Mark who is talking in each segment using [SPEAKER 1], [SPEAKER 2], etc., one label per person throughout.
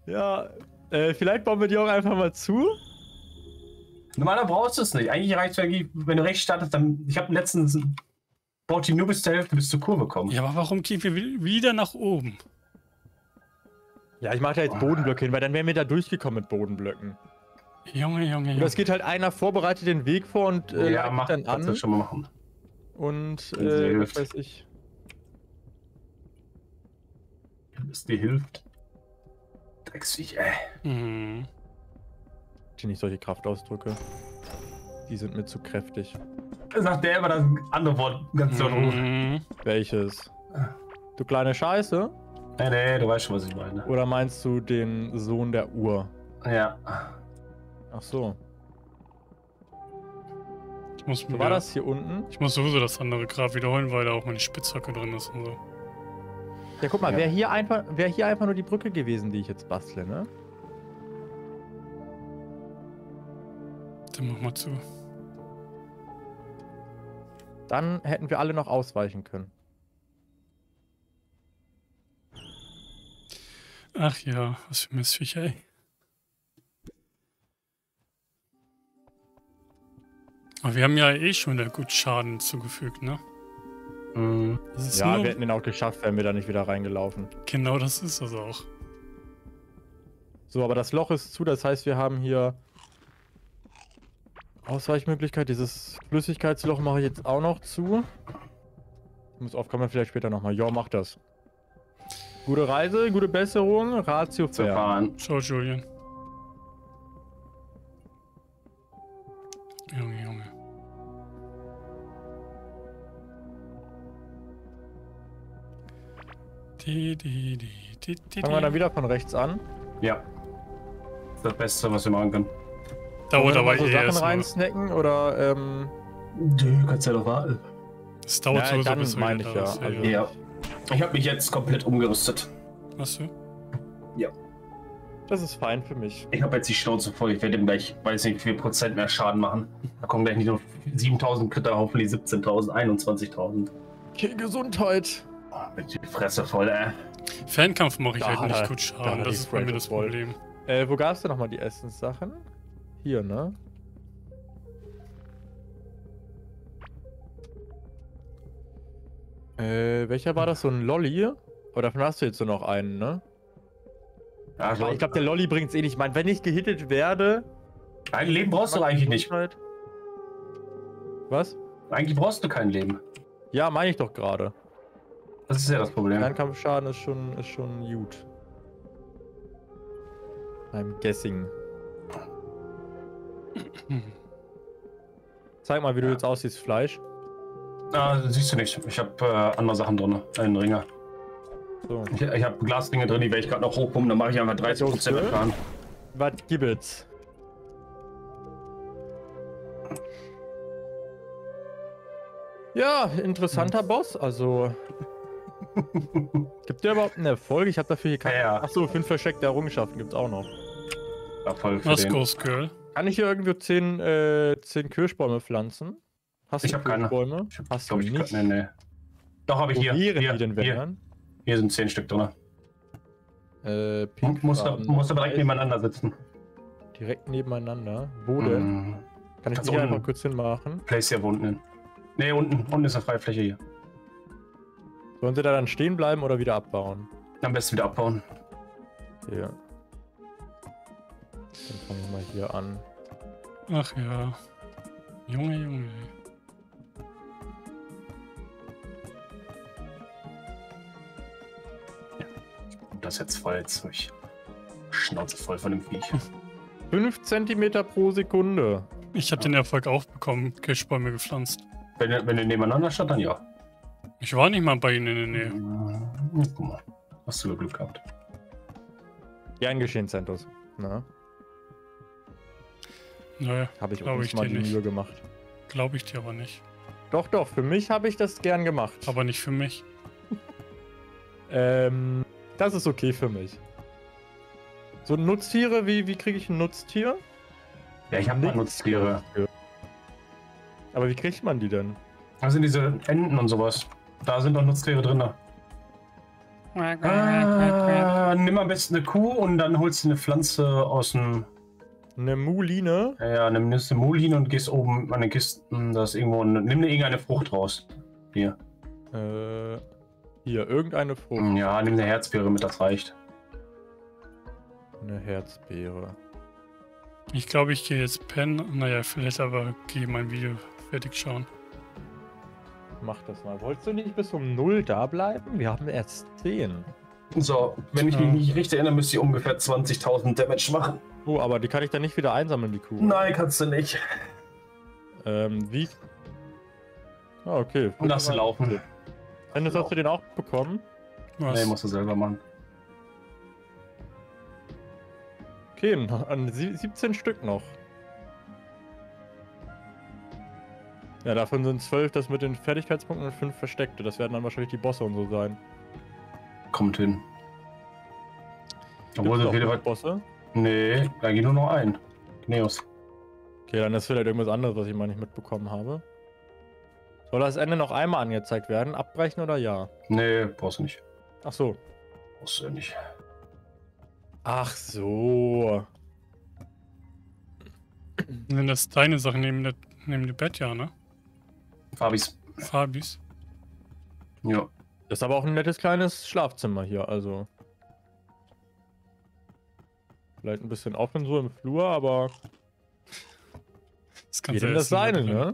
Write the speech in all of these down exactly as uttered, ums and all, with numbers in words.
[SPEAKER 1] Ja, äh, vielleicht bauen wir die auch einfach mal zu.
[SPEAKER 2] Normalerweise brauchst du es nicht. Eigentlich reicht es, wenn du rechts startest, dann. Ich habe letztens baut die nur bis zur Hälfte bis zur Kurve kommen.
[SPEAKER 3] Ja, aber warum gehen wir wieder nach oben?
[SPEAKER 1] Ja, ich mache da jetzt Bodenblöcke hin, weil dann wären wir da durchgekommen mit Bodenblöcken.
[SPEAKER 3] Junge, Junge, Junge.
[SPEAKER 1] Oder es geht halt einer vorbereitet den Weg vor und äh,
[SPEAKER 2] ja, mach,
[SPEAKER 1] dann an.
[SPEAKER 2] Das schon mal machen.
[SPEAKER 1] Und äh, was weiß ich.
[SPEAKER 2] Dass dir hilft. Drecksviech, ey.
[SPEAKER 3] Mhm.
[SPEAKER 1] Ich nicht solche Kraftausdrücke. Die sind mir zu kräftig.
[SPEAKER 2] Sagt der immer das andere Wort ganz so
[SPEAKER 3] mhm.
[SPEAKER 1] Welches? Du kleine Scheiße?
[SPEAKER 2] Nee, nee, du weißt schon, was ich meine.
[SPEAKER 1] Oder meinst du den Sohn der Uhr?
[SPEAKER 2] Ja.
[SPEAKER 1] Ach so.
[SPEAKER 3] Ich muss
[SPEAKER 1] So war das hier unten?
[SPEAKER 3] Ich muss sowieso das andere Grab wiederholen, weil da auch meine Spitzhacke drin ist und so.
[SPEAKER 1] Ja, guck mal,
[SPEAKER 2] Ja.
[SPEAKER 1] wäre hier einfach, wäre hier einfach nur die Brücke gewesen, die ich jetzt bastle, ne?
[SPEAKER 3] Dann mach mal zu.
[SPEAKER 1] Dann hätten wir alle noch ausweichen können.
[SPEAKER 3] Ach ja, was für Missviecher, ey. Aber wir haben ja eh schon wieder gut Schaden zugefügt, ne?
[SPEAKER 2] Mhm.
[SPEAKER 3] Das ist
[SPEAKER 1] Ja,
[SPEAKER 3] nur...
[SPEAKER 1] wir hätten den auch geschafft, wären wir da nicht wieder reingelaufen.
[SPEAKER 3] Genau das ist das auch.
[SPEAKER 1] So, aber das Loch ist zu, das heißt, wir haben hier Ausweichmöglichkeit. Dieses Flüssigkeitsloch mache ich jetzt auch noch zu. Ich muss aufkommen, vielleicht später nochmal. Ja, mach das. Gute Reise, gute Besserung, Ratio
[SPEAKER 2] Zu
[SPEAKER 1] fair.
[SPEAKER 2] fahren.
[SPEAKER 3] Ciao, Julian. Junge, Junge. Die, die, die, die, die,
[SPEAKER 1] Fangen wir dann wieder von rechts an.
[SPEAKER 2] Ja. Das ist das Beste, was wir machen können.
[SPEAKER 3] Dauert
[SPEAKER 1] Wollen wir
[SPEAKER 3] aber
[SPEAKER 1] mal so
[SPEAKER 3] eh
[SPEAKER 1] Sachen
[SPEAKER 3] erstmal.
[SPEAKER 1] reinsnacken oder ähm.
[SPEAKER 2] Du kannst ja doch warten.
[SPEAKER 3] Das dauert
[SPEAKER 1] Ja,
[SPEAKER 3] sowieso
[SPEAKER 1] dann
[SPEAKER 3] bis wir
[SPEAKER 1] meine
[SPEAKER 3] wieder
[SPEAKER 1] ich ja,
[SPEAKER 3] da sind.
[SPEAKER 1] also-
[SPEAKER 2] Ja. Ich habe mich jetzt komplett umgerüstet.
[SPEAKER 3] Was du?
[SPEAKER 1] Das ist fein für mich.
[SPEAKER 2] Ich habe jetzt die Schnauze voll. Ich werde ihm gleich, weiß nicht, wie viel Prozent mehr Schaden machen. Da kommen gleich nicht nur siebentausend Kritter, hoffentlich siebzehntausend, einundzwanzigtausend.
[SPEAKER 1] Okay, Gesundheit.
[SPEAKER 2] Oh, mit die Fresse voll, ey.
[SPEAKER 3] Fernkampf mache ich
[SPEAKER 1] Da
[SPEAKER 3] halt
[SPEAKER 1] hat
[SPEAKER 3] nicht
[SPEAKER 1] er-
[SPEAKER 3] gut
[SPEAKER 1] da
[SPEAKER 3] Schaden,
[SPEAKER 1] hat er
[SPEAKER 3] das
[SPEAKER 1] die
[SPEAKER 3] ist bei mir
[SPEAKER 1] Sprite
[SPEAKER 3] das
[SPEAKER 1] voll.
[SPEAKER 3] Problem.
[SPEAKER 1] Äh, wo gab's denn nochmal die Essenssachen? Hier, ne? Äh, welcher war das? So ein Lolli? Oder davon hast du jetzt nur noch einen, ne?
[SPEAKER 2] Ja,
[SPEAKER 1] Ja, ich glaube, der Lolli bringt's eh nicht. Ich meine, wenn ich gehittet werde...
[SPEAKER 2] ein Leben brauchst du eigentlich nicht.
[SPEAKER 1] Was?
[SPEAKER 2] Eigentlich brauchst du kein Leben.
[SPEAKER 1] Ja, meine ich doch gerade.
[SPEAKER 2] Das ist ja das Problem.
[SPEAKER 1] Fernkampfschaden ist schon, ist schon gut. I'm guessing. Zeig mal, wie du jetzt aussiehst, Fleisch.
[SPEAKER 2] Ah, siehst du nicht. Ich habe äh, andere Sachen drin. Einen Ringer.
[SPEAKER 1] So.
[SPEAKER 2] Ich, ich habe Glasringe drin, die werde ich gerade noch hochpumpen. Dann mache ich einfach dreißig Prozent
[SPEAKER 1] Joste?
[SPEAKER 2] Schaden.
[SPEAKER 1] Was gibt's? Ja, interessanter Boss. Also. Gibt der überhaupt einen Erfolg? Ich habe dafür hier keine.
[SPEAKER 2] Ja, ja.
[SPEAKER 1] Achso, fünf versteckte Errungenschaften gibt's auch noch.
[SPEAKER 2] Erfolg für
[SPEAKER 3] Was,
[SPEAKER 2] den.
[SPEAKER 3] Ghost Girl?
[SPEAKER 1] Kann ich hier irgendwo zehn, äh, zehn Kirschbäume pflanzen? Hast
[SPEAKER 2] Ich
[SPEAKER 1] du
[SPEAKER 2] hab keine.
[SPEAKER 1] Kirschbäume?
[SPEAKER 2] Ich hab,
[SPEAKER 1] Hast
[SPEAKER 2] glaub
[SPEAKER 1] du
[SPEAKER 2] ich,
[SPEAKER 1] nicht?
[SPEAKER 2] Nee, nee. Doch, habe ich
[SPEAKER 1] Wo
[SPEAKER 2] hier.
[SPEAKER 1] wären
[SPEAKER 2] Hier,
[SPEAKER 1] die denn, wenn
[SPEAKER 2] hier,
[SPEAKER 1] dann?
[SPEAKER 2] hier sind zehn Stück drin.
[SPEAKER 1] Äh,
[SPEAKER 2] Muss,
[SPEAKER 1] pink.
[SPEAKER 2] muss, da, muss aber direkt nebeneinander sitzen.
[SPEAKER 1] Direkt nebeneinander. Wo denn?
[SPEAKER 2] Mhm.
[SPEAKER 1] Kann ich
[SPEAKER 2] Ganz
[SPEAKER 1] die hier
[SPEAKER 2] unten.
[SPEAKER 1] einfach kurz hinmachen?
[SPEAKER 2] Place hier unten hin. Ne, unten. Unten ist eine freie Fläche hier.
[SPEAKER 1] Sollen sie da dann stehen bleiben oder wieder abbauen?
[SPEAKER 2] Am besten wieder abbauen.
[SPEAKER 1] Ja. Dann fangen wir mal hier an.
[SPEAKER 3] Ach ja. Junge, Junge.
[SPEAKER 2] Das ist jetzt voll. Jetzt hab ich Schnauze voll von dem Viech.
[SPEAKER 1] fünf Zentimeter pro Sekunde.
[SPEAKER 3] Ich habe den Erfolg auch bekommen, Kirschbäume gepflanzt.
[SPEAKER 2] Wenn, ihr- wenn ihr nebeneinander steht, dann ja.
[SPEAKER 3] Ich war nicht mal bei ihnen in der Nähe.
[SPEAKER 2] Ja, guck mal. Hast du Glück gehabt.
[SPEAKER 1] Gern geschehen, Centos. Na,
[SPEAKER 3] Naja,
[SPEAKER 1] habe ich
[SPEAKER 3] Glaub
[SPEAKER 1] uns
[SPEAKER 3] ich
[SPEAKER 1] mal
[SPEAKER 3] dir
[SPEAKER 1] die
[SPEAKER 3] nicht.
[SPEAKER 1] Mühe gemacht.
[SPEAKER 3] glaube ich dir aber nicht.
[SPEAKER 1] Doch, doch, für mich habe ich das gern gemacht.
[SPEAKER 3] Aber nicht für mich.
[SPEAKER 1] Ähm, das ist okay für mich. So Nutztiere, wie, wie kriege ich ein Nutztier?
[SPEAKER 2] Ja, ich habe mal
[SPEAKER 1] Nichts
[SPEAKER 2] Nutztiere.
[SPEAKER 1] gehört. Aber wie kriegt man die denn?
[SPEAKER 2] Da sind diese Enten und sowas. Da sind doch Nutztiere drin. Äh, nimm am besten eine Kuh und dann holst du eine Pflanze aus dem...
[SPEAKER 1] Eine Muline?
[SPEAKER 2] Ja, ja, nimm eine Muline und gehst oben an den Kisten, da ist irgendwo... Eine, nimm dir irgendeine Frucht raus. Hier.
[SPEAKER 1] Äh, hier, irgendeine Frucht.
[SPEAKER 2] Ja, nimm eine Herzbeere mit, das reicht.
[SPEAKER 1] Eine Herzbeere.
[SPEAKER 3] Ich glaube, ich gehe jetzt pennen. Naja, vielleicht aber gehe mein Video fertig schauen.
[SPEAKER 1] Mach das mal. Wolltest du nicht bis um null da bleiben? Wir haben erst zehn.
[SPEAKER 2] So, wenn ich mich
[SPEAKER 3] Ja.
[SPEAKER 2] nicht richtig erinnere, müsste ich ungefähr zwanzigtausend Damage machen.
[SPEAKER 1] Oh, aber die kann ich dann nicht wieder einsammeln, die Kuh.
[SPEAKER 2] Nein, kannst du nicht.
[SPEAKER 1] Ähm, wie? Ah, okay.
[SPEAKER 2] Lass sie laufen.
[SPEAKER 1] Dennis, hast du den auch bekommen?
[SPEAKER 3] Was?
[SPEAKER 2] Nee, musst du selber machen.
[SPEAKER 1] Okay, an sie- siebzehn Stück noch. Ja, davon sind zwölf das mit den Fertigkeitspunkten und fünf versteckte. Das werden dann wahrscheinlich die Bosse und so sein.
[SPEAKER 2] Kommt hin. Obwohl
[SPEAKER 1] Gibt's
[SPEAKER 2] so
[SPEAKER 1] auch
[SPEAKER 2] viele...
[SPEAKER 1] fünf Bosse?
[SPEAKER 2] Nee, da geht nur noch ein. Neos.
[SPEAKER 1] Okay, dann ist vielleicht irgendwas anderes, was ich mal nicht mitbekommen habe. Soll das Ende noch einmal angezeigt werden? Abbrechen oder ja?
[SPEAKER 2] Nee, brauchst du nicht.
[SPEAKER 1] Ach so.
[SPEAKER 2] Brauchst du nicht.
[SPEAKER 1] Ach so.
[SPEAKER 3] Sind das deine Sachen neben dem neben dem Bett, ja, ne?
[SPEAKER 2] Fabis.
[SPEAKER 3] Fabis.
[SPEAKER 2] Ja.
[SPEAKER 1] Das ist aber auch ein nettes kleines Schlafzimmer hier, also. Vielleicht ein bisschen offen so im Flur, aber
[SPEAKER 3] Das kann
[SPEAKER 1] jedem das seine, ne?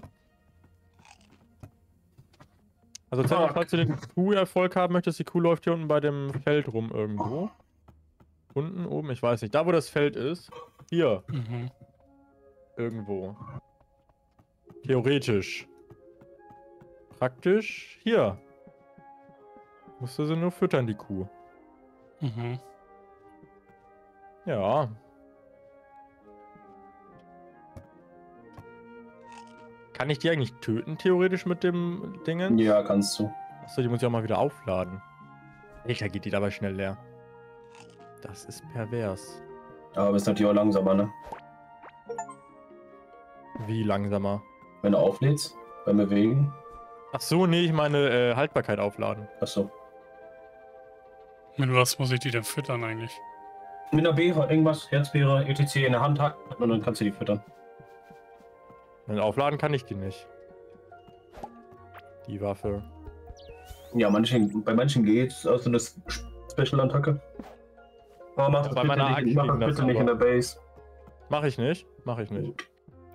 [SPEAKER 1] Also, Zenno, falls du den Kuh-Erfolg haben möchtest, die Kuh läuft hier unten bei dem Feld rum irgendwo. Unten, oben, ich weiß nicht. Da, wo das Feld ist. Hier,
[SPEAKER 3] Mhm.
[SPEAKER 1] irgendwo. Theoretisch. Praktisch hier. Musst du sie nur füttern, die Kuh.
[SPEAKER 3] Mhm.
[SPEAKER 1] Ja. Kann ich die eigentlich töten, theoretisch, mit dem Dingen?
[SPEAKER 2] Ja, kannst du.
[SPEAKER 1] Achso, die muss ich auch mal wieder aufladen. Alter, geht die dabei schnell leer. Das ist pervers.
[SPEAKER 2] Aber bist natürlich auch langsamer, ne?
[SPEAKER 1] Wie langsamer?
[SPEAKER 2] Wenn du auflädst, beim Bewegen.
[SPEAKER 1] Ach so, nee, ich meine äh, Haltbarkeit aufladen.
[SPEAKER 2] Achso.
[SPEAKER 3] Mit was muss ich die denn füttern eigentlich?
[SPEAKER 2] Mit einer Beere, irgendwas, Herzbeere, et cetera in der Hand halten und dann kannst du die füttern.
[SPEAKER 1] Und aufladen kann ich die nicht. Die Waffe.
[SPEAKER 2] Ja, manchen, bei manchen geht's, also eine Special-Attacke. Aber mach das
[SPEAKER 1] Bei
[SPEAKER 2] bitte,
[SPEAKER 1] meiner
[SPEAKER 2] nicht, mach das
[SPEAKER 1] Axt
[SPEAKER 2] bitte
[SPEAKER 1] ging
[SPEAKER 2] nicht in der
[SPEAKER 1] das
[SPEAKER 2] Base.
[SPEAKER 1] Mach ich nicht. Mach ich nicht.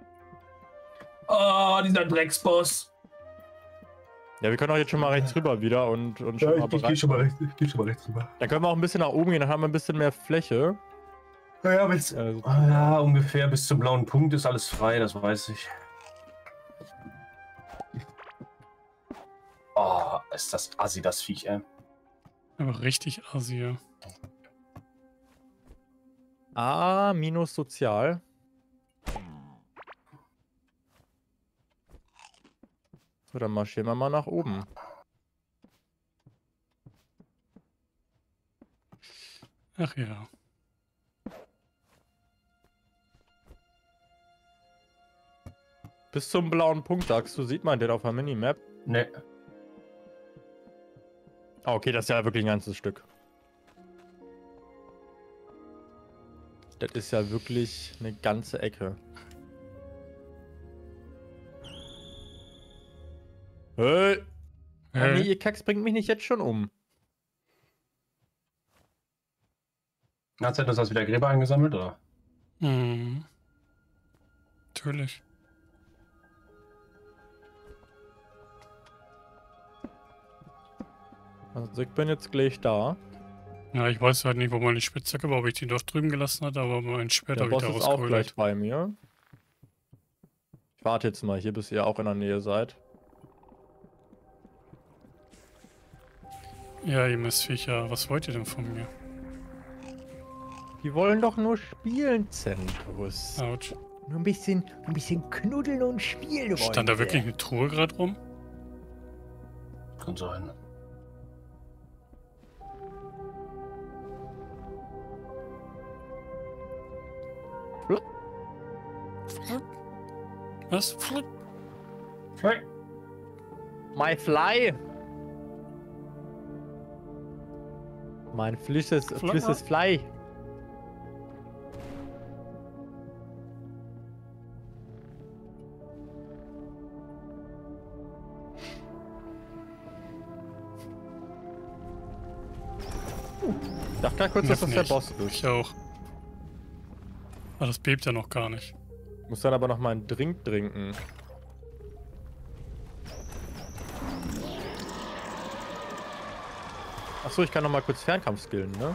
[SPEAKER 2] Oh, dieser Drecksboss.
[SPEAKER 1] Ja, wir können auch jetzt schon mal rechts rüber wieder und, und schon
[SPEAKER 2] Ja,
[SPEAKER 1] mal
[SPEAKER 2] ich, ich
[SPEAKER 1] bereit-
[SPEAKER 2] geh schon mal rechts, ich geh schon mal rechts rüber.
[SPEAKER 1] Dann können wir auch ein bisschen nach oben gehen, dann haben wir ein bisschen mehr Fläche.
[SPEAKER 2] Ja, ja, bis,
[SPEAKER 1] Also,
[SPEAKER 2] ah, ja, ungefähr bis zum blauen Punkt ist alles frei, das weiß ich. Oh, ist das assi, das Viech, ey.
[SPEAKER 3] Aber richtig assi, ja.
[SPEAKER 1] A minus sozial. So, dann marschieren wir mal nach oben.
[SPEAKER 3] Ach ja.
[SPEAKER 1] Bis zum blauen Punkt, sagst du, sieht man den auf der Minimap?
[SPEAKER 2] Ne.
[SPEAKER 1] Ah, okay, das ist ja wirklich ein ganzes Stück. Das ist ja wirklich eine ganze Ecke. Hey! Ah,
[SPEAKER 3] Hey.
[SPEAKER 1] nee, ihr Kacks bringt mich nicht jetzt schon um.
[SPEAKER 2] Hast du das wieder Gräber eingesammelt, oder?
[SPEAKER 3] Mhm. Natürlich.
[SPEAKER 1] Also ich bin jetzt gleich da.
[SPEAKER 3] Ja, ich weiß halt nicht, wo meine Spitzhacke war, ob ich die dort drüben gelassen hatte, aber mein Schwert
[SPEAKER 1] Der
[SPEAKER 3] habe ich
[SPEAKER 1] Boss
[SPEAKER 3] da
[SPEAKER 1] ist auch
[SPEAKER 3] rausgeholt.
[SPEAKER 1] gleich bei mir. Ich warte jetzt mal hier, bis ihr auch in der Nähe seid.
[SPEAKER 3] Ja, ihr Missviecher, was wollt ihr denn von mir?
[SPEAKER 1] Die wollen doch nur spielen, Zentus.
[SPEAKER 3] Autsch.
[SPEAKER 1] Nur ein bisschen, ein bisschen knuddeln und spielen wollen.
[SPEAKER 3] Stand da
[SPEAKER 1] sie.
[SPEAKER 3] wirklich eine Truhe gerade rum?
[SPEAKER 2] Kann sein.
[SPEAKER 3] Was?
[SPEAKER 2] Hey.
[SPEAKER 1] My Fly! Mein flisches, flisches Fly. Ich dachte gerade kurz, dass das der Boss ist.
[SPEAKER 3] Ich auch. Aber das bebt ja noch gar nicht.
[SPEAKER 1] Muss dann aber noch mal einen Drink trinken. Achso, ich kann noch mal kurz Fernkampf skillen, ne?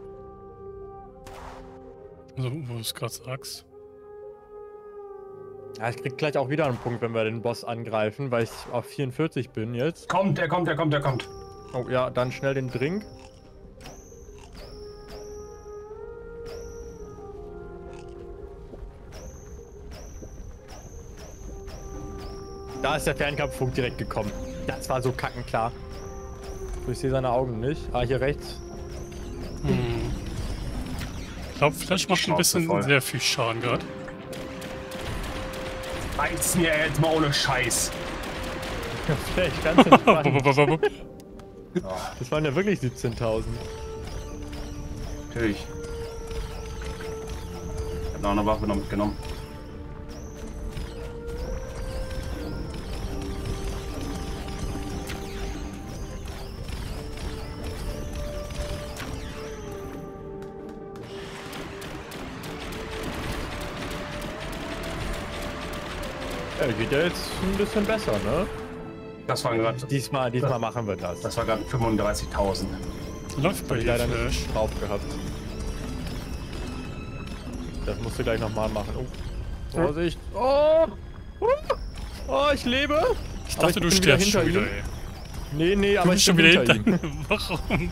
[SPEAKER 3] Also, wo du es gerade sagst.
[SPEAKER 1] Ja, ich krieg gleich auch wieder einen Punkt, wenn wir den Boss angreifen, weil ich auf vierundvierzig bin jetzt.
[SPEAKER 2] Kommt, er kommt, er kommt, er kommt.
[SPEAKER 1] Oh ja, dann schnell den Drink. Da ist der Fernkampfpunkt direkt gekommen. Das war so kackenklar. Ich sehe seine Augen nicht. Ah, hier rechts.
[SPEAKER 3] Hm. Ich glaube, Flash macht ein bisschen
[SPEAKER 2] voll.
[SPEAKER 3] sehr viel Schaden gerade.
[SPEAKER 2] Reicht's mir jetzt mal ohne Scheiß.
[SPEAKER 1] Vielleicht ganz entspannt. Das waren ja wirklich siebzehntausend.
[SPEAKER 2] Natürlich. Ich hab noch eine Waffe noch mitgenommen.
[SPEAKER 1] Ja, geht ja jetzt ein bisschen besser, ne?
[SPEAKER 2] Das war gerade.
[SPEAKER 1] Diesmal, diesmal
[SPEAKER 2] das,
[SPEAKER 1] machen wir das.
[SPEAKER 2] Das war gerade fünfunddreißigtausend.
[SPEAKER 3] Läuft bei
[SPEAKER 1] Hab ich
[SPEAKER 3] dir,
[SPEAKER 1] leider
[SPEAKER 3] Flash.
[SPEAKER 1] nicht drauf gehabt. Das musst du gleich nochmal machen. Oh. Vorsicht. Oh! Oh! Oh, ich lebe!
[SPEAKER 3] Ich
[SPEAKER 1] Aber
[SPEAKER 3] dachte, du
[SPEAKER 1] bin wieder
[SPEAKER 3] stirbst schon wieder,
[SPEAKER 1] ihm.
[SPEAKER 3] ey.
[SPEAKER 1] Nee, nee,
[SPEAKER 3] Du
[SPEAKER 1] aber
[SPEAKER 3] bist
[SPEAKER 1] ich
[SPEAKER 3] schon
[SPEAKER 1] bin
[SPEAKER 3] wieder
[SPEAKER 1] hinter
[SPEAKER 3] hinter
[SPEAKER 1] ihm.
[SPEAKER 3] Warum?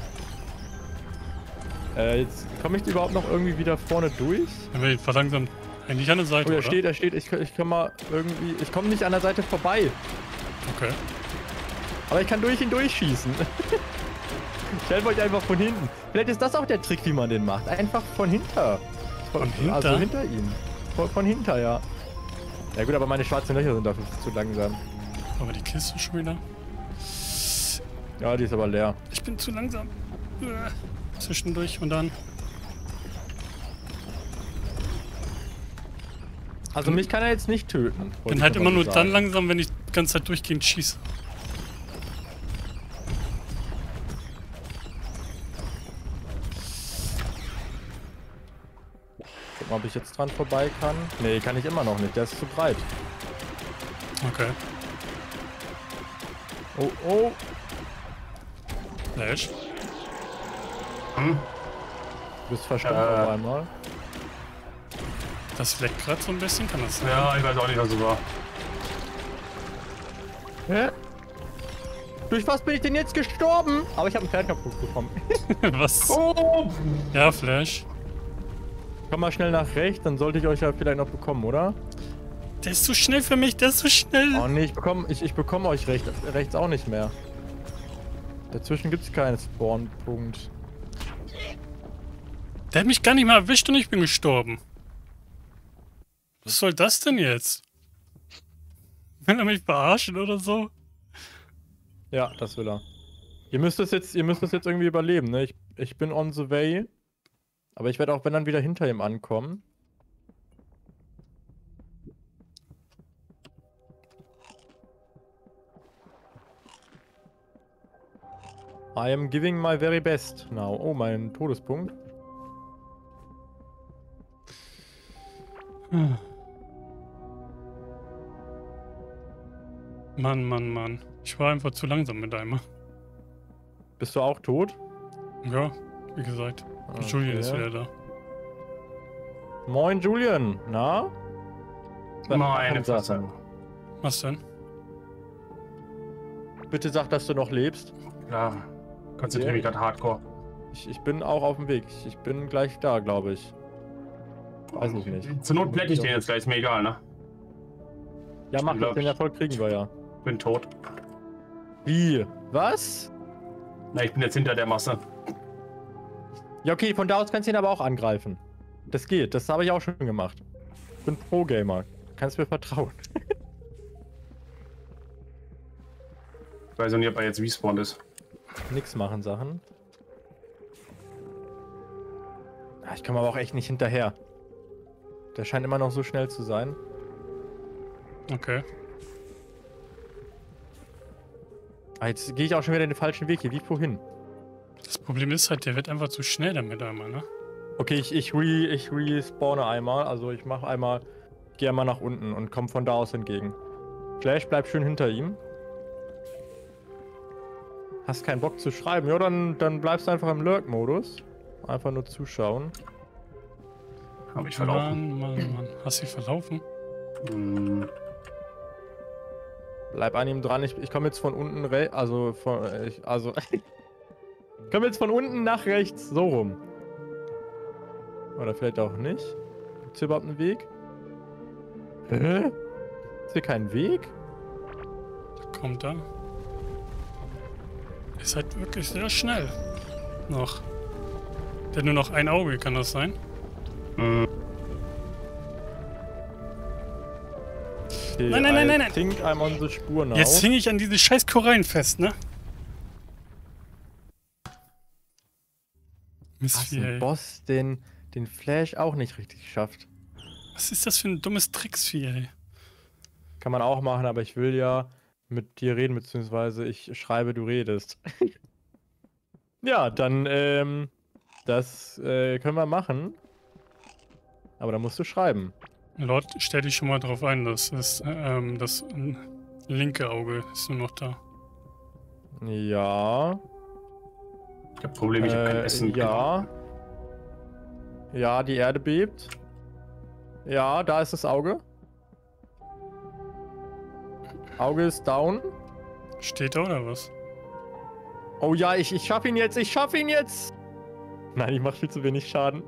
[SPEAKER 1] Äh, jetzt komme ich überhaupt noch irgendwie wieder vorne durch?
[SPEAKER 3] Wir verlangsamt eigentlich an der Seite,
[SPEAKER 1] Oh, er
[SPEAKER 3] oder?
[SPEAKER 1] steht, er steht. Ich, ich kann mal irgendwie... Ich komme nicht an der Seite vorbei.
[SPEAKER 3] Okay.
[SPEAKER 1] Aber ich kann durch ihn durchschießen. Ich helfe euch einfach von hinten. Vielleicht ist das auch der Trick, wie man den macht. Einfach von hinter.
[SPEAKER 3] Von hinter?
[SPEAKER 1] Also hinter ihm. Von, von hinter, ja. Ja gut, aber meine schwarzen Löcher sind dafür zu langsam.
[SPEAKER 3] Aber die Kiste schon wieder.
[SPEAKER 1] Ja, die ist aber leer.
[SPEAKER 3] Ich bin zu langsam. Uah. Zwischendurch und dann.
[SPEAKER 1] Also mich kann er jetzt nicht töten.
[SPEAKER 3] Ich bin halt immer nur dann langsam, wenn ich die ganze Zeit durchgehend schieße.
[SPEAKER 1] Guck mal, ob ich jetzt dran vorbei kann. Nee, kann ich immer noch nicht. Der ist zu breit.
[SPEAKER 3] Okay.
[SPEAKER 1] Oh, oh.
[SPEAKER 3] Flash.
[SPEAKER 2] Hm?
[SPEAKER 1] Du bist verstummt
[SPEAKER 2] Äh.
[SPEAKER 1] auf einmal.
[SPEAKER 3] Das leckt gerade so ein bisschen, kann das sein?
[SPEAKER 2] Ja, ich weiß auch nicht, was es war.
[SPEAKER 1] Hä? Durch was bin ich denn jetzt gestorben? Aber ich habe einen Fernkampfpunkt bekommen.
[SPEAKER 3] Was?
[SPEAKER 2] Oh!
[SPEAKER 3] Ja, Flash.
[SPEAKER 1] Komm mal schnell nach rechts, dann sollte ich euch ja vielleicht noch bekommen, oder?
[SPEAKER 3] Der ist zu schnell für mich, der ist zu schnell.
[SPEAKER 1] Oh nee, ich bekomme ich, ich bekomme euch recht, rechts auch nicht mehr. Dazwischen gibt es keinen Spawnpunkt.
[SPEAKER 3] Der hat mich gar nicht mal erwischt und ich bin gestorben. Was soll das denn jetzt? Will er mich verarschen oder so?
[SPEAKER 1] Ja, das will er. Ihr müsst es jetzt, ihr müsst es jetzt irgendwie überleben, ne? Ich, ich bin on the way. Aber ich werde auch, wenn dann, wieder hinter ihm ankommen. I am giving my very best now. Oh, mein Todespunkt.
[SPEAKER 3] Hm. Mann, Mann, Mann. Ich war einfach zu langsam mit einmal.
[SPEAKER 1] Bist du auch tot?
[SPEAKER 3] Ja, wie gesagt.
[SPEAKER 1] Okay.
[SPEAKER 3] Julian ist wieder da.
[SPEAKER 1] Moin, Julian. Na?
[SPEAKER 2] Meine
[SPEAKER 1] Komm, sag.
[SPEAKER 2] Fresse.
[SPEAKER 3] Was denn?
[SPEAKER 1] Bitte sag, dass du noch lebst.
[SPEAKER 2] Ja, konzentriere mich gerade hardcore.
[SPEAKER 1] Ich, ich bin auch auf dem Weg. Ich, ich bin gleich da, glaube ich. Weiß ich nicht.
[SPEAKER 2] Zur Not plätte ich den jetzt gleich, ist mir egal, ne?
[SPEAKER 1] Ja, mach das.
[SPEAKER 2] glaub,
[SPEAKER 1] Den
[SPEAKER 2] ich-
[SPEAKER 1] Erfolg kriegen wir ja.
[SPEAKER 2] Bin tot.
[SPEAKER 1] Wie? Was?
[SPEAKER 2] Na, ich bin jetzt hinter der Masse.
[SPEAKER 1] Ja, okay, von da aus kannst du ihn aber auch angreifen. Das geht. Das habe ich auch schon gemacht. Ich bin Pro-Gamer. Kannst mir vertrauen.
[SPEAKER 2] Ich weiß auch nicht, ob er jetzt respawned ist.
[SPEAKER 1] Nix machen Sachen. Ich komme aber auch echt nicht hinterher. Der scheint immer noch so schnell zu sein.
[SPEAKER 3] Okay.
[SPEAKER 1] Ah, jetzt gehe ich auch schon wieder den falschen Weg hier. Wie vorhin?
[SPEAKER 3] Das Problem ist halt, der wird einfach zu schnell damit einmal, ne?
[SPEAKER 1] Okay, ich, ich, re, ich respawne einmal. Also ich mache einmal, gehe einmal nach unten und komme von da aus entgegen. Flash, bleib schön hinter ihm. Hast keinen Bock zu schreiben? Ja, dann, dann bleibst du einfach im Lurk-Modus. Einfach nur zuschauen.
[SPEAKER 2] Hab ich verlaufen.
[SPEAKER 3] Mann, Mann, Mann. Hast du dich verlaufen?
[SPEAKER 2] Hm.
[SPEAKER 1] Bleib an ihm dran. Ich, ich komme jetzt von unten re also von ich, also ich komme jetzt von unten nach rechts so rum. Oder vielleicht auch nicht. Gibt's hier überhaupt einen Weg? Hä? Ist hier kein Weg?
[SPEAKER 3] Da kommt er. Ist halt wirklich sehr schnell. Noch. Der hat nur noch ein Auge, kann das sein?
[SPEAKER 2] Hm.
[SPEAKER 1] Okay,
[SPEAKER 3] Nein, nein, nein, nein, nein.
[SPEAKER 1] I think I'm on the Spur now.
[SPEAKER 3] Jetzt hing ich an diese scheiß Korallen fest, ne?
[SPEAKER 1] Was
[SPEAKER 3] Mistvieh,
[SPEAKER 1] ein
[SPEAKER 3] ey.
[SPEAKER 1] Boss, den, den Flash auch nicht richtig schafft.
[SPEAKER 3] Was ist das für ein dummes Tricksvieh, ey?
[SPEAKER 1] Kann man auch machen, aber ich will ja mit dir reden, beziehungsweise ich schreibe, du redest. Ja, dann, ähm, das äh, können wir machen. Aber da musst du schreiben.
[SPEAKER 3] Lord, stell dich schon mal drauf ein, dass das, ähm, das äh, linke Auge ist nur noch da.
[SPEAKER 1] Ja.
[SPEAKER 2] Ich hab Probleme, ich hab kein
[SPEAKER 1] Äh,
[SPEAKER 2] Essen.
[SPEAKER 1] ja. Ja, die Erde bebt. Ja, da ist das Auge. Auge ist down.
[SPEAKER 3] Steht da oder was?
[SPEAKER 1] Oh ja, ich, ich schaff ihn jetzt, ich schaff ihn jetzt! Nein, ich mach viel zu wenig Schaden.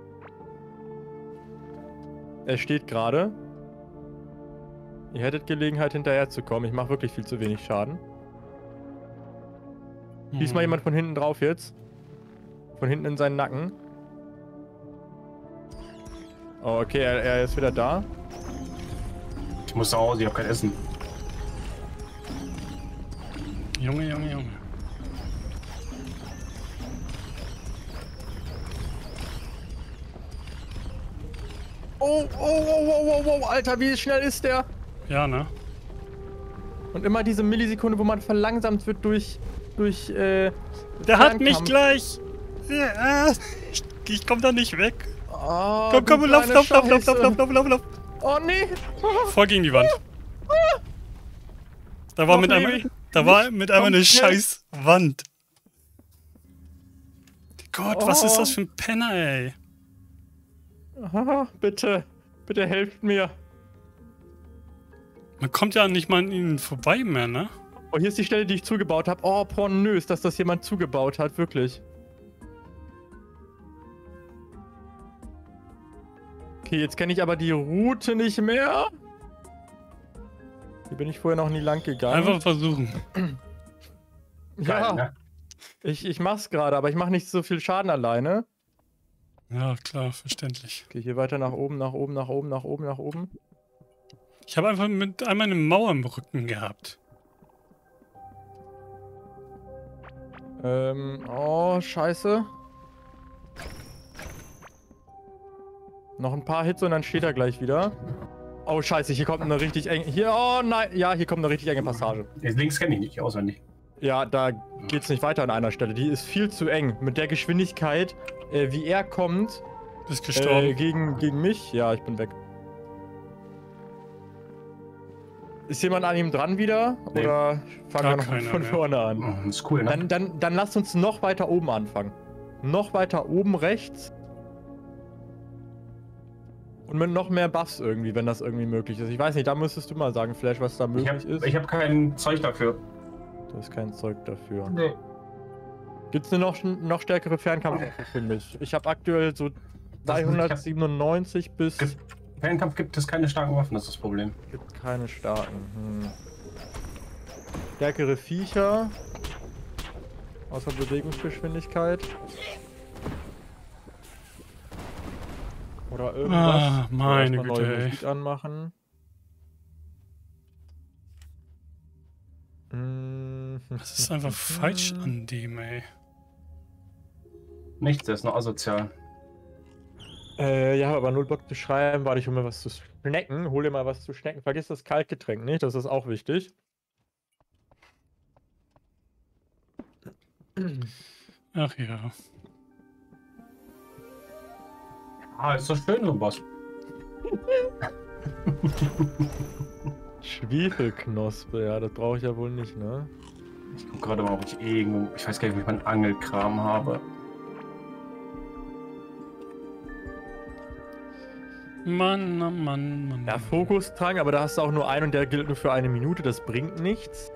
[SPEAKER 1] Er steht gerade. Ihr hättet Gelegenheit hinterher zu kommen. Ich mache wirklich viel zu wenig Schaden. Schieß
[SPEAKER 3] Hm.
[SPEAKER 1] mal jemand von hinten drauf jetzt. Von hinten in seinen Nacken. Oh, okay, er, er ist wieder da.
[SPEAKER 2] Ich muss nach Hause, ich hab kein Essen.
[SPEAKER 3] Junge, Junge, Junge.
[SPEAKER 1] Oh, oh, oh, oh, oh, oh, Alter, wie schnell ist der?
[SPEAKER 3] Ja, ne?
[SPEAKER 1] Und immer diese Millisekunde, wo man verlangsamt wird durch, durch, äh...
[SPEAKER 3] Der hat mich
[SPEAKER 1] Fernkampf.
[SPEAKER 3] gleich! Ja, Ich, ich komm da nicht weg.
[SPEAKER 1] Oh,
[SPEAKER 3] Komm, komm,
[SPEAKER 1] du
[SPEAKER 3] lauf,
[SPEAKER 1] kleine
[SPEAKER 3] lauf, lauf, lauf, lauf,
[SPEAKER 1] Scheiße.
[SPEAKER 3] lauf, lauf, lauf, lauf.
[SPEAKER 1] Oh, nee.
[SPEAKER 3] Voll gegen die Wand. Da war
[SPEAKER 1] Noch
[SPEAKER 3] mit
[SPEAKER 1] lebe
[SPEAKER 3] einmal,
[SPEAKER 1] ich.
[SPEAKER 3] da war mit einmal eine
[SPEAKER 1] Komm, schnell.
[SPEAKER 3] scheiß Wand. Gott, was ist
[SPEAKER 1] Oh.
[SPEAKER 3] das für ein Penner, ey?
[SPEAKER 1] Ah, bitte, bitte helft mir.
[SPEAKER 3] Man kommt ja nicht mal an ihnen vorbei mehr, ne?
[SPEAKER 1] Oh, hier ist die Stelle, die ich zugebaut habe. Oh, pornös, dass das jemand zugebaut hat, wirklich. Okay, jetzt kenne ich aber die Route nicht mehr. Hier bin ich vorher noch nie lang gegangen.
[SPEAKER 3] Einfach versuchen.
[SPEAKER 1] ja,
[SPEAKER 2] Geil, ne?
[SPEAKER 1] ich, ich mach's gerade, aber ich mache nicht so viel Schaden alleine.
[SPEAKER 3] Ja, klar, verständlich.
[SPEAKER 1] Okay, hier weiter nach oben, nach oben, nach oben, nach oben, nach oben.
[SPEAKER 3] Ich habe einfach mit einmal eine Mauer im Rücken gehabt.
[SPEAKER 1] Ähm, oh, scheiße. Noch ein paar Hits und dann steht er gleich wieder. Oh, scheiße, hier kommt eine richtig enge... Hier, oh nein, ja, hier kommt eine richtig enge Passage.
[SPEAKER 2] Jetzt links kenne ich nicht auswendig.
[SPEAKER 1] Ja, da geht's nicht weiter an einer Stelle. Die ist viel zu eng. Mit der Geschwindigkeit, äh, wie er kommt,
[SPEAKER 3] Bist gestorben.
[SPEAKER 1] äh, gegen, gegen mich. Ja, ich bin weg. Ist jemand an ihm dran wieder?
[SPEAKER 2] Nee.
[SPEAKER 1] Oder fangen
[SPEAKER 3] Gar
[SPEAKER 1] wir noch
[SPEAKER 3] keiner
[SPEAKER 1] von
[SPEAKER 3] mehr.
[SPEAKER 1] vorne an?
[SPEAKER 2] Oh, das ist cool, ne?
[SPEAKER 1] Dann, dann, dann lasst uns noch weiter oben anfangen. Noch weiter oben rechts. Und mit noch mehr Buffs irgendwie, wenn das irgendwie möglich ist. Ich weiß nicht, da müsstest du mal sagen, Flash, was da
[SPEAKER 2] ich
[SPEAKER 1] möglich
[SPEAKER 2] hab,
[SPEAKER 1] ist.
[SPEAKER 2] ich hab kein Zeug dafür.
[SPEAKER 1] Da ist kein Zeug dafür.
[SPEAKER 2] Nee.
[SPEAKER 1] Gibt's eine noch, noch stärkere Fernkampfwaffe für mich? Ich habe aktuell so
[SPEAKER 2] Das- ich hab-
[SPEAKER 1] dreihundertsiebenundneunzig bis...
[SPEAKER 2] Gibt- Fernkampf gibt es keine starken Waffen, das ist das Problem.
[SPEAKER 1] Gibt keine starken. Hm. Stärkere Viecher. Außer Bewegungsgeschwindigkeit. Oder irgendwas.
[SPEAKER 3] Ah, meine
[SPEAKER 1] Erstmal
[SPEAKER 3] Güte,
[SPEAKER 1] neue
[SPEAKER 3] ey.
[SPEAKER 1] Musik anmachen. Hm.
[SPEAKER 3] Was ist einfach falsch an dem, ey?
[SPEAKER 2] Nichts, der ist nur asozial.
[SPEAKER 1] Äh, ja, aber null Bock zu schreiben. Warte, ich hol mir was zu schnecken. Hol dir mal was zu schnecken. Vergiss das Kaltgetränk nicht, das ist auch wichtig.
[SPEAKER 3] Ach ja.
[SPEAKER 2] Ah, ist doch schön, so was.
[SPEAKER 1] Schwefelknospe, ja, das brauche ich ja wohl nicht, ne?
[SPEAKER 2] Ich guck gerade mal, ob ich irgendwo. Ich weiß gar nicht, ob ich meinen Angelkram habe.
[SPEAKER 3] Mann, oh Mann, Mann.
[SPEAKER 1] Ja, Fokustrang, aber da hast du auch nur einen und der gilt nur für eine Minute, das bringt nichts.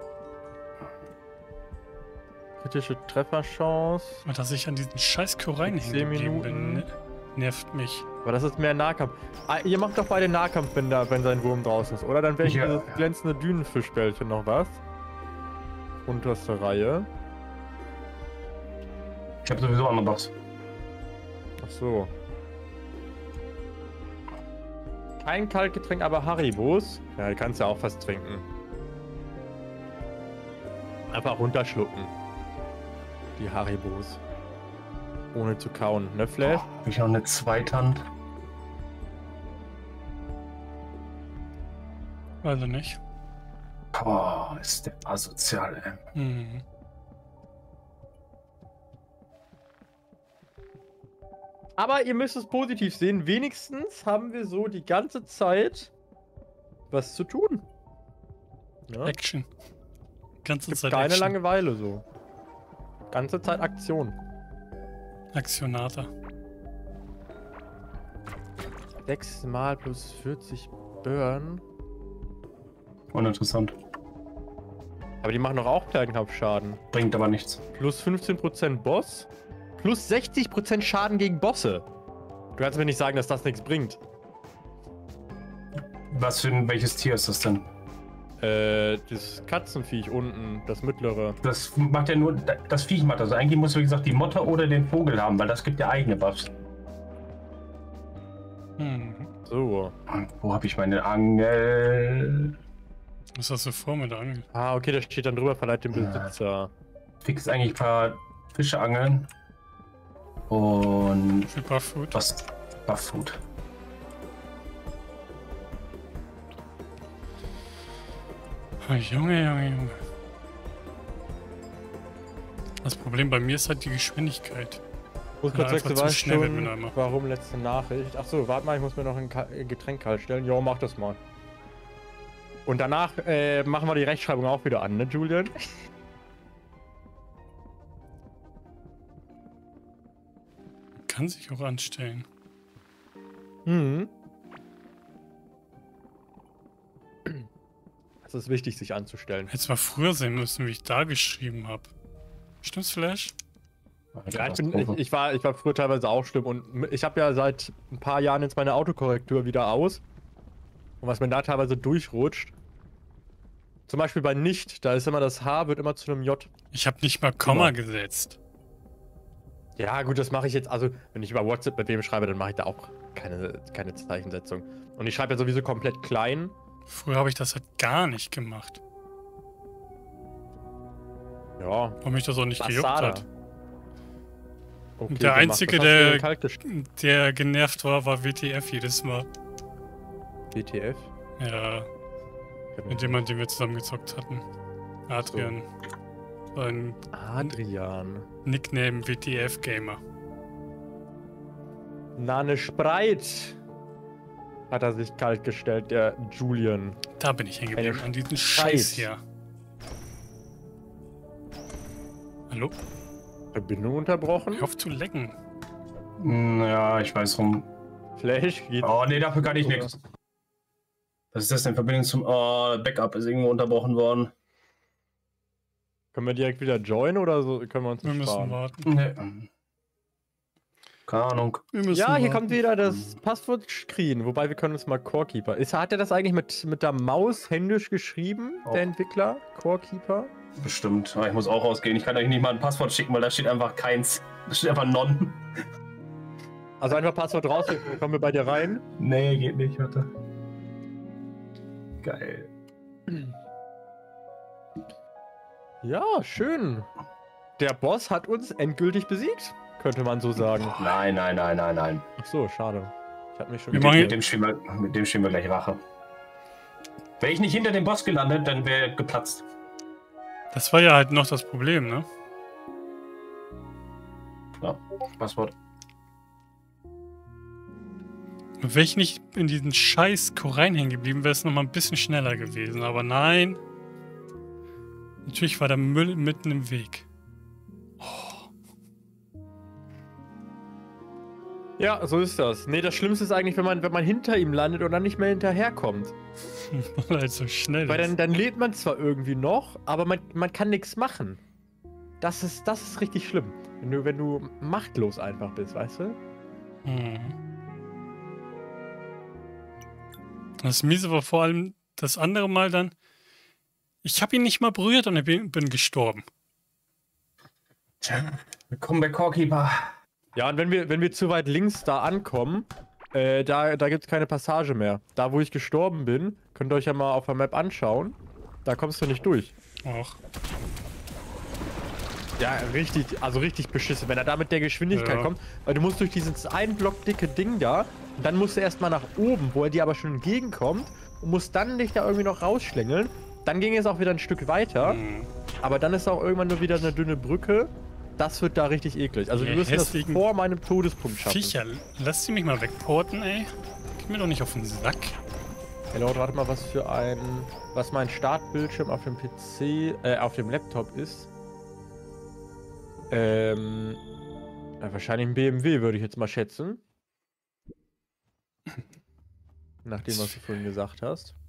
[SPEAKER 1] Kritische Trefferchance.
[SPEAKER 3] Und dass ich an diesen scheiß Korein
[SPEAKER 1] Zehn
[SPEAKER 3] hängen geblieben bin,
[SPEAKER 1] Minuten.
[SPEAKER 3] ne- nervt mich.
[SPEAKER 1] Aber das ist mehr Nahkampf. Ah, ihr macht doch beide Nahkampf, wenn, da, wenn sein Wurm draußen ist, oder? Dann wäre ich
[SPEAKER 2] Ja.
[SPEAKER 1] dieses glänzende Dünenfischbällchen noch was. Unterste Reihe.
[SPEAKER 2] Ich habe sowieso andere Box.
[SPEAKER 1] Ach so. Kein Kaltgetränk, aber Haribos. Ja, die kannst du ja auch fast trinken. Einfach runterschlucken. Die Haribos. Ohne zu kauen, ne Flash?
[SPEAKER 2] Oh, habe ich noch eine Zweithand?
[SPEAKER 3] Also nicht.
[SPEAKER 2] Boah, ist der asozial, ey.
[SPEAKER 3] Hm.
[SPEAKER 1] Aber ihr müsst es positiv sehen. Wenigstens haben wir so die ganze Zeit was zu tun. Ja?
[SPEAKER 3] Action. Ganze
[SPEAKER 1] Gibt
[SPEAKER 3] Zeit
[SPEAKER 1] keine
[SPEAKER 3] Action.
[SPEAKER 1] Langeweile so. Ganze Zeit Aktion.
[SPEAKER 3] Aktionator.
[SPEAKER 1] sechs mal plus vierzig Burn.
[SPEAKER 2] Uninteressant.
[SPEAKER 1] Aber die machen doch auch Fernkampfschaden.
[SPEAKER 2] Bringt aber nichts.
[SPEAKER 1] Plus fünfzehn Prozent Boss. Plus sechzig Prozent Schaden gegen Bosse. Du kannst mir nicht sagen, dass das nichts bringt.
[SPEAKER 2] Was für ein, welches Tier ist das denn?
[SPEAKER 1] Äh, das Katzenviech unten, das mittlere.
[SPEAKER 2] Das macht ja nur, das Viech macht das. Eigentlich muss, wie gesagt, die Motte oder den Vogel haben, weil das gibt ja eigene Buffs.
[SPEAKER 3] Hm.
[SPEAKER 1] So.
[SPEAKER 2] Und wo habe ich meine Angel?
[SPEAKER 3] Was hast du vor mit der Angel?
[SPEAKER 1] Ah, okay, da steht dann drüber, verleiht dem Besitzer.
[SPEAKER 2] Fix eigentlich ein paar Fische angeln. Und
[SPEAKER 3] Für Bufffood?
[SPEAKER 2] was? Bufffood.
[SPEAKER 3] Oh, Junge, Junge, Junge. Das Problem bei mir ist halt die Geschwindigkeit.
[SPEAKER 1] Ich muss
[SPEAKER 3] Ja,
[SPEAKER 1] kurz weg,
[SPEAKER 3] einfach
[SPEAKER 1] du
[SPEAKER 3] zu
[SPEAKER 1] weißt
[SPEAKER 3] schnell wird
[SPEAKER 1] schon,
[SPEAKER 3] mir einmal.
[SPEAKER 1] warum letzte Nachricht. Achso, warte mal, ich muss mir noch ein, Ka ein Getränk kalt stellen. Jo, mach das mal. Und danach äh, machen wir die Rechtschreibung auch wieder an, ne, Julian?
[SPEAKER 3] Kann sich auch anstellen.
[SPEAKER 1] Mhm. Es ist wichtig, sich anzustellen.
[SPEAKER 3] Hätte mal früher sehen müssen, wie ich da geschrieben habe. Stimmt's, Flash?
[SPEAKER 1] Ja, ich, bin, ich, ich, war, ich war früher teilweise auch schlimm und ich habe ja seit ein paar Jahren jetzt meine Autokorrektur wieder aus. Und was mir da teilweise durchrutscht. Zum Beispiel bei nicht, da ist immer das H, wird immer zu einem J.
[SPEAKER 3] Ich habe nicht mal Komma
[SPEAKER 1] Immer.
[SPEAKER 3] gesetzt.
[SPEAKER 1] Ja, gut, das mache ich jetzt. Also, wenn ich über WhatsApp mit wem schreibe, dann mache ich da auch keine, keine Zeichensetzung. Und ich schreibe ja sowieso komplett klein.
[SPEAKER 3] Früher habe ich das halt gar nicht gemacht.
[SPEAKER 1] Ja.
[SPEAKER 3] Warum mich das auch nicht gejuckt
[SPEAKER 1] Basada.
[SPEAKER 3] hat.
[SPEAKER 1] Okay,
[SPEAKER 3] Der
[SPEAKER 1] gemacht.
[SPEAKER 3] Einzige,
[SPEAKER 1] Was hast du denn
[SPEAKER 3] der-
[SPEAKER 1] kalt gestellt?
[SPEAKER 3] Der genervt war, war W T F jedes Mal.
[SPEAKER 1] W T F?
[SPEAKER 3] Ja, mit jemandem, den wir zusammen gezockt hatten. Adrian. Sein
[SPEAKER 1] Adrian.
[SPEAKER 3] Nickname W T F-Gamer.
[SPEAKER 1] Na, ne Spreit. Hat er sich kalt gestellt, der Julian.
[SPEAKER 3] Da bin ich hängen geblieben,
[SPEAKER 1] Eine
[SPEAKER 3] an diesem
[SPEAKER 1] Scheiß.
[SPEAKER 3] Scheiß hier. Hallo?
[SPEAKER 1] Verbindung unterbrochen?
[SPEAKER 3] Hör auf zu lecken.
[SPEAKER 2] Ja, ich weiß rum.
[SPEAKER 1] Flash geht.
[SPEAKER 2] Oh, nee, dafür kann ich nichts. Was ist das denn? Verbindung zum. Oh, Backup ist irgendwo unterbrochen worden.
[SPEAKER 1] Können wir direkt wieder joinen oder so? Können wir uns
[SPEAKER 3] Wir
[SPEAKER 1] nicht
[SPEAKER 3] müssen
[SPEAKER 1] sparen?
[SPEAKER 3] warten.
[SPEAKER 2] Nee. Keine Ahnung.
[SPEAKER 3] Wir müssen
[SPEAKER 1] Ja, hier
[SPEAKER 3] warten.
[SPEAKER 1] kommt wieder das Passwort-Screen. Wobei, wir können uns mal Corekeeper. Ist, hat er das eigentlich mit, mit der Maus händisch geschrieben,
[SPEAKER 2] Oh.
[SPEAKER 1] der Entwickler? Corekeeper?
[SPEAKER 2] Bestimmt. Aber ich muss auch rausgehen. Ich kann euch nicht mal ein Passwort schicken, weil da steht einfach keins. Da steht einfach Non.
[SPEAKER 1] Also einfach Passwort raus, dann kommen wir bei dir rein.
[SPEAKER 2] Nee, geht nicht, warte. Geil.
[SPEAKER 1] Ja, schön. Der Boss hat uns endgültig besiegt. könnte man so sagen.
[SPEAKER 2] Nein, nein, nein, nein, nein.
[SPEAKER 1] Ach so, schade. Ich hab mich schon
[SPEAKER 3] Wir
[SPEAKER 2] Mit,
[SPEAKER 3] machen-
[SPEAKER 2] dem, mit, dem spielen wir, mit dem spielen wir gleich Rache. Wäre ich nicht hinter dem Boss gelandet, dann wäre er geplatzt.
[SPEAKER 3] Das war ja halt noch das Problem, ne?
[SPEAKER 2] Ja, Passwort.
[SPEAKER 3] Wäre ich nicht in diesen scheiß Korein hängen geblieben, wäre es noch mal ein bisschen schneller gewesen. Aber nein. Natürlich war der Müll mitten im Weg.
[SPEAKER 1] Ja, so ist das. Nee, das Schlimmste ist eigentlich, wenn man, wenn man hinter ihm landet und dann nicht mehr hinterherkommt.
[SPEAKER 3] Weil er halt so schnell
[SPEAKER 1] Weil
[SPEAKER 3] ist.
[SPEAKER 1] dann, dann lädt man zwar irgendwie noch, aber man, man kann nichts machen. Das ist, das ist richtig schlimm. Wenn du, wenn du machtlos einfach bist, weißt du?
[SPEAKER 3] Hm. Das Miese war vor allem das andere Mal dann. Ich habe ihn nicht mal berührt und ich bin, bin gestorben.
[SPEAKER 2] Tja, willkommen bei Corekeeper.
[SPEAKER 1] Ja, und wenn wir, wenn wir zu weit links da ankommen, äh, da, da gibt es keine Passage mehr. Da, wo ich gestorben bin, könnt ihr euch ja mal auf der Map anschauen. Da kommst du nicht durch.
[SPEAKER 3] Och.
[SPEAKER 1] Ja, richtig, also richtig beschissen, wenn er da mit der Geschwindigkeit
[SPEAKER 3] Ja.
[SPEAKER 1] kommt. Weil du musst durch dieses ein Block dicke Ding da, und dann musst du erstmal nach oben, wo er dir aber schon entgegenkommt, und musst dann dich da irgendwie noch rausschlängeln. Dann ging es auch wieder ein Stück weiter,
[SPEAKER 3] Hm.
[SPEAKER 1] aber dann ist auch irgendwann nur wieder eine dünne Brücke. Das wird da richtig eklig. Also
[SPEAKER 3] Die
[SPEAKER 1] wir müssen das
[SPEAKER 3] hässlichen
[SPEAKER 1] vor meinem Todespunkt schaffen.
[SPEAKER 3] Viecher, lass sie mich mal wegporten, ey. Geh mir doch nicht auf den Sack.
[SPEAKER 1] Hey Leute, warte mal, was für ein, was mein Startbildschirm auf dem P C, äh, auf dem Laptop ist. Ähm, ja, wahrscheinlich ein B M W, würde ich jetzt mal schätzen. Nach dem, was du vorhin gesagt hast.